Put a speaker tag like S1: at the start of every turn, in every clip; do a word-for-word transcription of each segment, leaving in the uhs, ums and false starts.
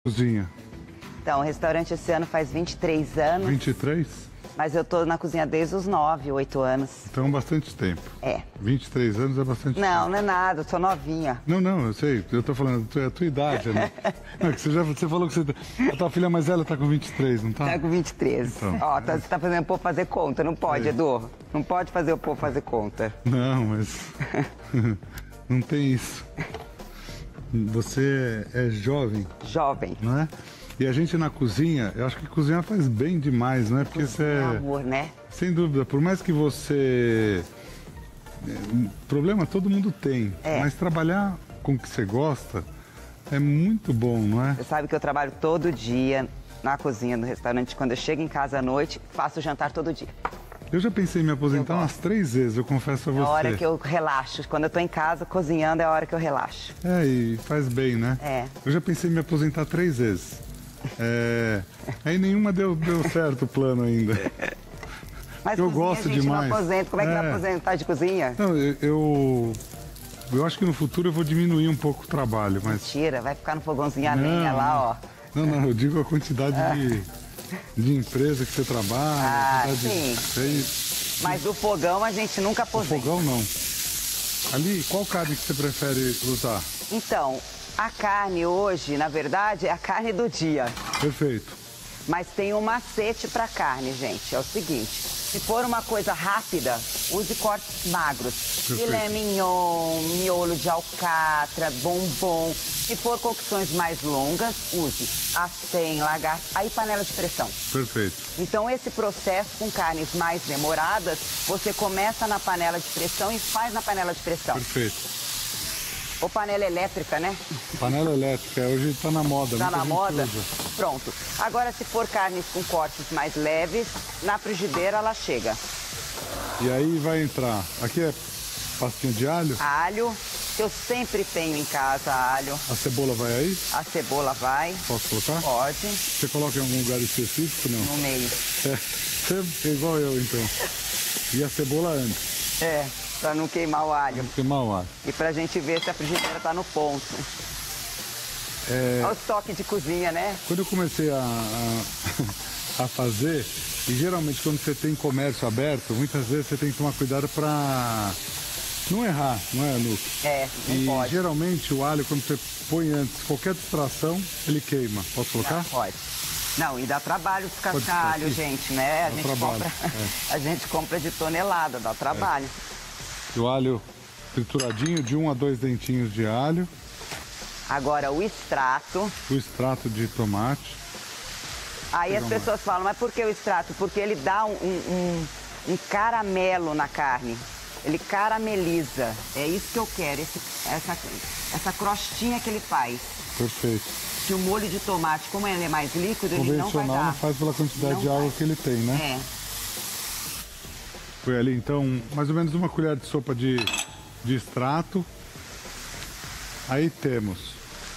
S1: Cozinha.
S2: Então, o restaurante esse ano faz vinte e três anos.
S1: vinte e três?
S2: Mas eu tô na cozinha desde os nove, oito anos.
S1: Então, bastante tempo.
S2: É.
S1: vinte e três anos é bastante
S2: não,
S1: tempo.
S2: Não, não é nada, eu sou novinha.
S1: Não, não, eu sei. Eu tô falando, é a tua idade, né? Não, é que você, já, você falou que você, a tua filha mais velha tá com vinte e três, não tá?
S2: Tá com vinte e três.
S1: Então,
S2: Ó,
S1: é.
S2: tá, você tá fazendo o povo fazer conta, não pode,
S1: É.
S2: Edu. Não pode fazer o povo fazer conta.
S1: Não, mas... não tem isso. Você é jovem.
S2: Jovem.
S1: Não é? E a gente na cozinha, eu acho que cozinhar faz bem demais, não é? Porque você
S2: É
S1: é...
S2: amor, né?
S1: Sem dúvida, por mais que você... Problema todo mundo tem,
S2: É.
S1: mas trabalhar com o que você gosta é muito bom, não é?
S2: Você sabe que eu trabalho todo dia na cozinha do restaurante. Quando eu chego em casa à noite, faço jantar todo dia.
S1: Eu já pensei em me aposentar
S2: Eu
S1: umas três vezes, eu confesso a
S2: É
S1: você.
S2: a hora que eu relaxo. Quando eu tô em casa cozinhando, é a hora que eu relaxo.
S1: É, e faz bem, né?
S2: É.
S1: Eu já pensei em me aposentar três vezes. É... Aí nenhuma deu, deu certo o plano ainda.
S2: Mas
S1: Eu
S2: cozinha,
S1: gosto
S2: a gente
S1: demais.
S2: não aposenta. Como é que
S1: É.
S2: vai aposentar de cozinha?
S1: Não, eu, eu... Eu acho que no futuro eu vou diminuir um pouco o trabalho, mas...
S2: Tira, vai ficar no fogãozinho a lenha lá, ó.
S1: Não, não, eu digo a quantidade de, de empresa que você trabalha.
S2: Ah,
S1: a quantidade
S2: sim.
S1: de... Aí,
S2: Mas o fogão a gente nunca
S1: o
S2: aposenta.
S1: fogão não. Ali, qual carne que você prefere usar?
S2: Então, a carne hoje, na verdade, é a carne do dia.
S1: Perfeito.
S2: Mas tem um macete pra carne, gente. É o seguinte, se for uma coisa rápida, use cortes magros.
S1: Perfeito.
S2: Filé mignon, miolo de alcatra, bombom. Se for cocções mais longas, use acém, lagarto, aí panela de pressão.
S1: Perfeito.
S2: Então, esse processo com carnes mais demoradas, você começa na panela de pressão e faz na panela de pressão.
S1: Perfeito.
S2: Ou panela elétrica, né?
S1: Panela elétrica, hoje tá na moda.
S2: Tá
S1: muita
S2: na
S1: gente
S2: moda?
S1: usa.
S2: Pronto. Agora, se for carnes com cortes mais leves, na frigideira ela chega.
S1: E aí vai entrar, aqui é pastinha de alho,
S2: Alho, que eu sempre tenho em casa, alho.
S1: a cebola vai aí,
S2: A cebola vai,
S1: posso colocar?
S2: pode,
S1: Você coloca em algum lugar específico, não?
S2: no meio.
S1: É, você é igual eu, então. E a cebola antes,
S2: É, pra não queimar o alho.
S1: queimar o alho.
S2: E pra gente ver se a frigideira tá no ponto.
S1: É,
S2: Olha o toque de cozinha, né?
S1: quando eu comecei a, a, a fazer, e geralmente quando você tem comércio aberto, muitas vezes você tem que tomar cuidado para não errar, não é, Luke?
S2: É, não
S1: E
S2: pode.
S1: geralmente o alho, quando você põe antes qualquer distração, ele queima. Posso colocar?
S2: Não, pode. Não, e dá trabalho
S1: Pode
S2: descascar
S1: ser.
S2: alho, gente, né? A
S1: Dá
S2: gente,
S1: trabalho,
S2: compra,
S1: é.
S2: a gente compra de tonelada, dá trabalho.
S1: E o alho trituradinho, de um a dois dentinhos de alho,
S2: Agora, o extrato.
S1: o extrato de tomate.
S2: Aí as
S1: Pegar
S2: pessoas falam, mas por que o extrato? Porque ele dá um, um, um caramelo na carne. Ele carameliza. É isso que eu quero, esse, essa, essa crostinha que ele faz.
S1: Perfeito.
S2: Que o molho de tomate, como ele é mais líquido, ele não vai
S1: Convencional
S2: dar.
S1: não faz pela quantidade
S2: Não
S1: de água
S2: vai.
S1: que ele tem, né?
S2: É.
S1: Foi ali, então, mais ou menos uma colher de sopa de, de extrato. Aí temos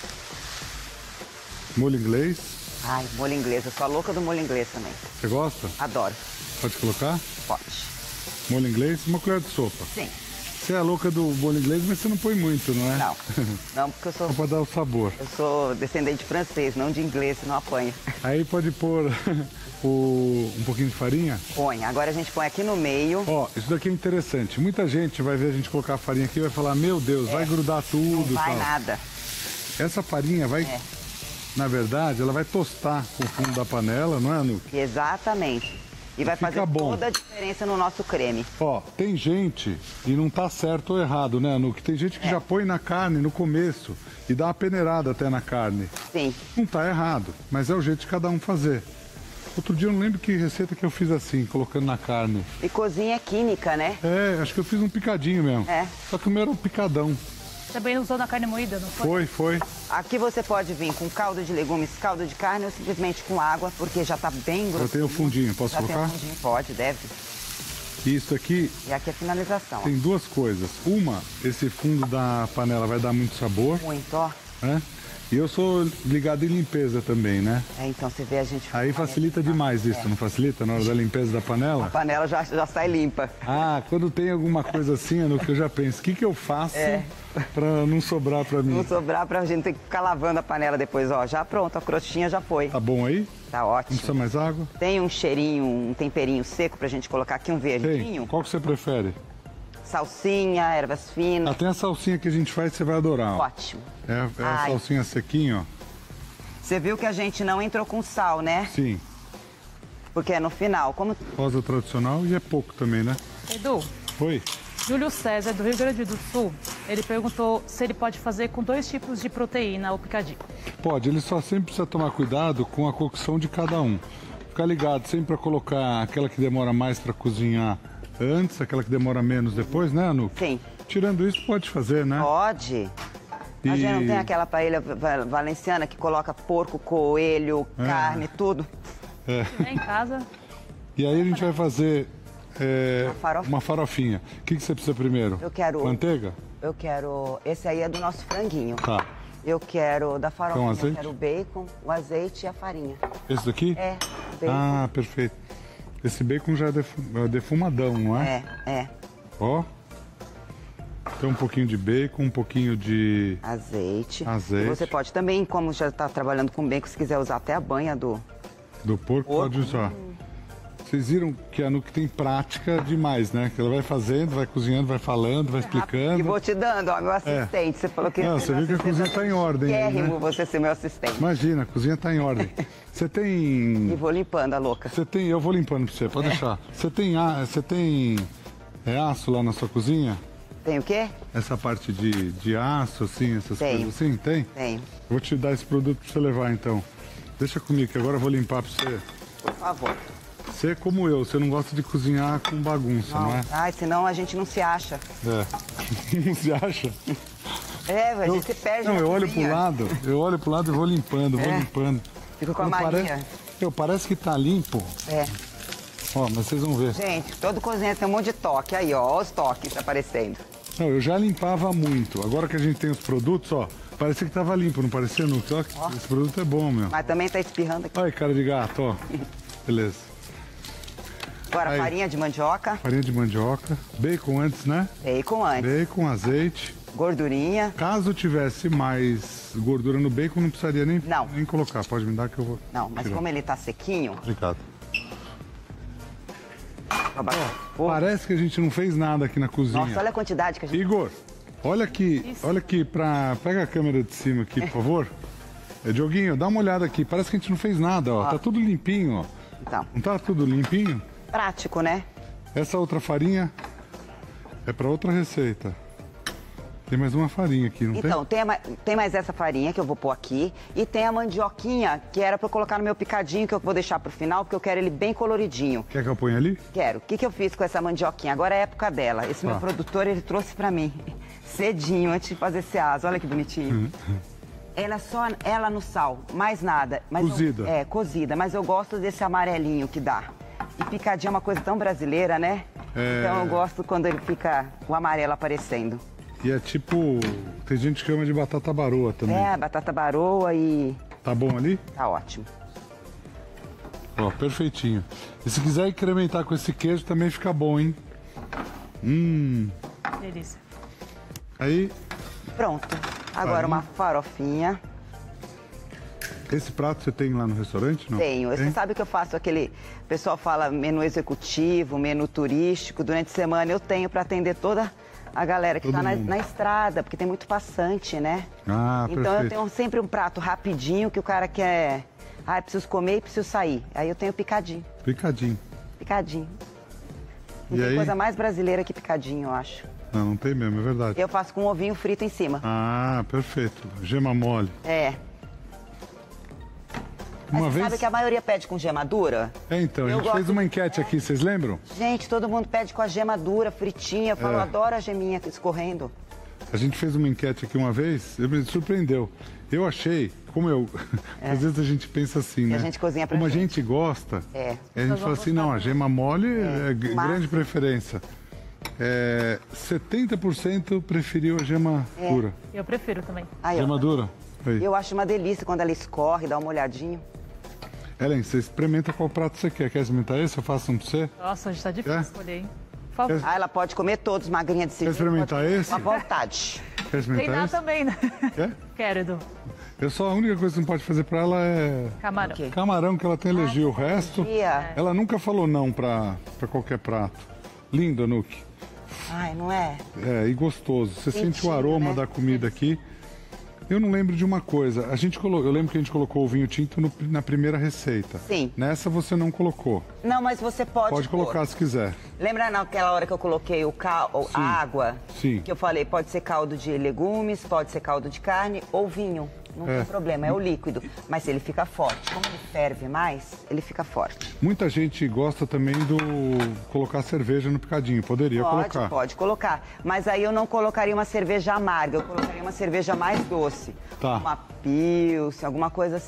S1: molho inglês.
S2: Ai, molho inglês. Eu sou a louca do molho inglês também.
S1: Você gosta?
S2: Adoro.
S1: Pode colocar?
S2: Pode.
S1: Molho inglês, uma colher de sopa.
S2: Sim.
S1: Você é a louca do molho inglês, mas você não põe muito, não é?
S2: Não. Não, porque eu sou,
S1: Só para dar o sabor.
S2: eu sou descendente de francês, não de inglês, não apanha.
S1: Aí pode pôr o, um pouquinho de farinha.
S2: Põe. Agora a gente põe aqui no meio.
S1: Ó, isso daqui é interessante. Muita gente vai ver a gente colocar a farinha aqui e vai falar, meu Deus, vai grudar tudo.
S2: Não vai
S1: tal.
S2: nada.
S1: Essa farinha vai,
S2: É.
S1: na verdade, ela vai tostar o fundo da panela, não é, Anuque?
S2: Exatamente. E vai
S1: Fica
S2: fazer
S1: bom.
S2: toda a diferença no nosso creme.
S1: Ó, tem gente, e não tá certo ou errado, né, Anuque? Tem gente que
S2: É.
S1: já põe na carne no começo e dá uma peneirada até na carne.
S2: Sim.
S1: Não tá errado, mas é o jeito de cada um fazer. Outro dia eu não lembro que receita que eu fiz assim, colocando na carne.
S2: E cozinha é química, né?
S1: É, acho que eu fiz um picadinho mesmo.
S2: É.
S1: Só que o meu era um picadão.
S3: Também usou na carne moída, não foi?
S1: Foi, foi.
S2: Aqui você pode vir com caldo de legumes, caldo de carne ou simplesmente com água, porque já tá bem
S1: Já
S2: grossinho.
S1: tem o fundinho, posso
S2: Já tem
S1: colocar?
S2: o fundinho, pode, deve.
S1: E isso aqui
S2: E aqui é a finalização. ó.
S1: tem duas coisas. Uma, esse fundo da panela vai dar muito sabor,
S2: Muito, ó.
S1: né? E eu sou ligado em limpeza também, né?
S2: É, então você vê a gente...
S1: Aí facilita demais isso,
S2: é.
S1: não facilita na hora da limpeza da panela?
S2: A panela já, já sai limpa.
S1: Ah, quando tem alguma coisa assim, é no que eu já penso, o que, que eu faço
S2: É.
S1: pra não sobrar pra mim?
S2: Não sobrar pra gente ter que ficar lavando a panela depois, ó. Já pronto, a crostinha já foi.
S1: Tá bom aí?
S2: Tá
S1: Não
S2: ótimo.
S1: precisa mais água?
S2: Tem um cheirinho, um temperinho seco pra gente colocar aqui, um
S1: Tem.
S2: verdinho.
S1: Qual que você prefere?
S2: Salsinha, ervas finas.
S1: Ah, tem a salsinha que a gente faz, você vai adorar. Ó.
S2: Ótimo.
S1: É, é a
S2: Ai.
S1: salsinha sequinha, ó.
S2: Você viu que a gente não entrou com sal, né?
S1: Sim.
S2: Porque é no final. Como
S1: Rosa tradicional e é pouco também, né?
S3: Edu,
S1: Oi?
S3: Júlio César, do Rio Grande do Sul, ele perguntou se ele pode fazer com dois tipos de proteína o picadinho.
S1: Pode, ele só sempre precisa tomar cuidado com a cocção de cada um. Ficar ligado sempre para colocar aquela que demora mais para cozinhar antes, aquela que demora menos depois, né, Anu?
S2: Sim.
S1: Tirando isso, pode fazer, né?
S2: pode. A
S1: E-
S2: gente não tem aquela paella va- valenciana que coloca porco, coelho,
S1: É.
S2: carne, tudo.
S3: Né, em casa,
S1: E aí a gente vai fazer é,
S2: Uma farofa.
S1: uma farofinha. O que, que você precisa primeiro?
S2: Eu quero-
S1: Manteiga?
S2: Eu quero... Esse aí é do nosso franguinho.
S1: Tá.
S2: Eu quero da farofa,
S1: Com
S2: eu
S1: azeite?
S2: quero o bacon, o azeite e a farinha.
S1: Esse daqui?
S2: É, bacon.
S1: Ah, perfeito. Esse bacon já é defu- é defumadão, não é?
S2: É, é.
S1: Ó. Tem um pouquinho de bacon, um pouquinho de...
S2: Azeite.
S1: Azeite.
S2: E você pode também, como já está trabalhando com bacon, se quiser usar até a banha do...
S1: Do porco,
S2: Porco.
S1: pode usar. Vocês viram que a Nuke tem prática demais, né? Que ela vai fazendo, vai cozinhando, vai falando, vai explicando.
S2: E vou te dando, ó, meu assistente. Você falou que...
S1: Não,
S2: ser
S1: você
S2: meu
S1: viu que a
S2: assistente,
S1: cozinha tá em ordem aí,
S2: quérrimo
S1: né?
S2: você ser meu assistente.
S1: Imagina, a cozinha tá em ordem. Você
S2: E
S1: tem...
S2: vou limpando a louca.
S1: Você tem... Eu vou limpando pra você,
S2: É.
S1: pode deixar. Você tem... a- Você tem... É aço lá na sua cozinha?
S2: Tem o quê?
S1: Essa parte de, de aço, assim, essas
S2: Tenho.
S1: coisas assim? Tem?
S2: Tem.
S1: Vou te dar esse produto pra você levar, então. Deixa comigo, que agora eu vou limpar pra você.
S2: Por favor.
S1: Você é como eu, você não gosta de cozinhar com bagunça, não, é?
S2: Ai, senão a gente não se acha.
S1: É. Não se acha?
S2: É, a gente
S1: Eu-
S2: se perde
S1: Não,
S2: na
S1: eu olho
S2: cozinha.
S1: pro lado, eu olho pro lado e vou limpando, vou
S2: É.
S1: limpando.
S2: Fico com a
S1: Não
S2: mania.
S1: parece, eu, parece que tá limpo.
S2: É.
S1: Ó, mas vocês vão ver.
S2: Gente, todo cozinheiro tem um monte de toque. Aí, ó, ó os toques aparecendo.
S1: Não, eu já limpava muito. Agora que a gente tem os produtos, ó, parecia que tava limpo, não parecia, não? Ó, esse produto é bom, meu.
S2: Mas também tá espirrando aqui.
S1: Olha aí, cara de gato, ó. Beleza.
S2: Agora,
S1: Aí.
S2: farinha de mandioca,
S1: Farinha de mandioca, bacon antes, né?
S2: bacon antes,
S1: Bacon, azeite.
S2: gordurinha.
S1: Caso tivesse mais gordura no bacon, não precisaria nem,
S2: Não.
S1: nem colocar. Pode me dar que eu vou.
S2: Não, mas
S1: tirar.
S2: como ele tá sequinho,
S1: Obrigado.
S2: ó, ba- Pô,
S1: Parece que a gente não fez nada aqui na cozinha.
S2: nossa, olha a quantidade que a gente...
S1: Igor, olha aqui,
S3: Isso.
S1: olha aqui, pra... pega a câmera de cima aqui, por favor. É, Dioguinho, dá uma olhada aqui. Parece que a gente não fez nada, ó. Tá tudo limpinho, ó.
S2: Então,
S1: Não tá tudo limpinho?
S2: prático, né?
S1: Essa outra farinha é pra outra receita. Tem mais uma farinha aqui, não
S2: Então, tem, a ma- tem mais essa farinha que eu vou pôr aqui. E tem a mandioquinha, que era pra eu colocar no meu picadinho, que eu vou deixar pro final, porque eu quero ele bem coloridinho.
S1: tem? Quer que eu ponha ali?
S2: Quero. O que, que eu fiz com essa mandioquinha? Agora é a época dela. Esse meu
S1: Ah.
S2: produtor, ele trouxe pra mim. Cedinho, antes de fazer esse asa. Olha que
S1: Uhum.
S2: bonitinho. Ela só, ela no sal, mais nada. Mas eu-
S1: Cozida.
S2: é, cozida. Mas eu gosto desse amarelinho que dá. E picadinho é uma coisa tão brasileira, né?
S1: É.
S2: Então eu gosto quando ele fica o amarelo aparecendo.
S1: E é tipo... Tem gente que chama de batata baroa também.
S2: É, batata baroa e
S1: Tá bom ali?
S2: tá ótimo.
S1: Ó, perfeitinho. E se quiser incrementar com esse queijo, também fica bom, hein? Hum...
S3: delícia.
S1: Aí,
S2: Pronto. Agora
S1: Farinha.
S2: uma farofinha.
S1: esse prato você tem lá no restaurante, não?
S2: Tenho. Você
S1: Tem?
S2: sabe que eu faço aquele... O pessoal fala menu executivo, menu turístico. Durante a semana eu tenho para atender toda a galera que
S1: Todo
S2: está na,
S1: mundo.
S2: na estrada, porque tem muito passante, né?
S1: Ah,
S2: Então eu
S1: perfeito.
S2: tenho sempre um prato rapidinho que o cara quer... Ah, eu preciso comer e preciso sair. Aí eu tenho picadinho.
S1: Picadinho.
S2: Picadinho. Não
S1: E
S2: tem
S1: aí?
S2: coisa mais brasileira que picadinho, eu acho.
S1: Não, não tem mesmo, é verdade.
S2: Eu faço com um ovinho frito em cima.
S1: Ah, perfeito. Gema mole.
S2: É. Mas
S1: Uma
S2: você
S1: vez...
S2: sabe que a maioria pede com gema dura?
S1: É, então, a
S2: Eu
S1: gente
S2: gosto
S1: fez uma
S2: de-
S1: enquete aqui, vocês lembram?
S2: Gente, todo mundo pede com a gema dura, fritinha. Eu falo,
S1: É.
S2: adoro a geminha escorrendo.
S1: A gente fez uma enquete aqui uma vez, e me surpreendeu. Eu achei, como eu... Às vezes a gente pensa assim, né?
S2: a gente cozinha pra
S1: Como a
S2: gente.
S1: gente gosta,
S2: É.
S1: aí a gente fala assim, não, a gema mole é, g-
S2: massa.
S1: grande preferência. É, setenta por cento preferiu a gema
S2: É.
S1: dura.
S3: Eu prefiro também.
S2: Aí, ó.
S1: Gema dura? Aí.
S2: Eu acho uma delícia quando ela escorre, dá uma olhadinha.
S1: Ellen, você experimenta qual prato você quer. Quer experimentar esse? Eu faço um pra você?
S3: Nossa, hoje tá difícil
S1: Quer?
S3: escolher, hein? Por favor.
S2: Ah, ela pode comer todos, magrinha de
S1: Quer
S2: civil.
S1: experimentar
S2: pode...
S1: esse?
S2: À vontade.
S1: Quer experimentar
S3: Treinar
S1: esse?
S3: também, né?
S1: Quer?
S3: Quero, Edu.
S1: Eu só, a única coisa que não pode fazer pra ela é
S3: Camarão.
S2: Ok.
S1: camarão, que ela tem alergia. O resto,
S2: Alergia.
S1: ela nunca falou não pra, pra qualquer prato. Lindo, Anuki.
S2: Ai, não é?
S1: É, e gostoso. Você sente o
S2: Quentinho,
S1: aroma
S2: né?
S1: da comida aqui. Eu não lembro de uma coisa. A gente colo... Eu lembro que a gente colocou o vinho tinto no- na primeira receita.
S2: Sim.
S1: Nessa você não colocou.
S2: Não, mas você pode
S1: Pode
S2: pôr.
S1: colocar se quiser.
S2: Lembra naquela hora que eu coloquei o caldo, a água?
S1: Sim.
S2: Que eu falei, pode ser caldo de legumes, pode ser caldo de carne ou vinho. Não
S1: É.
S2: tem problema, é o líquido. Mas ele fica forte. Como ele ferve mais, ele fica forte.
S1: Muita gente gosta também do colocar cerveja no picadinho. Poderia
S2: Pode,
S1: colocar.
S2: pode colocar. Mas aí eu não colocaria uma cerveja amarga, eu colocaria uma cerveja mais doce.
S1: Tá.
S2: Uma Pilsen, alguma coisa assim.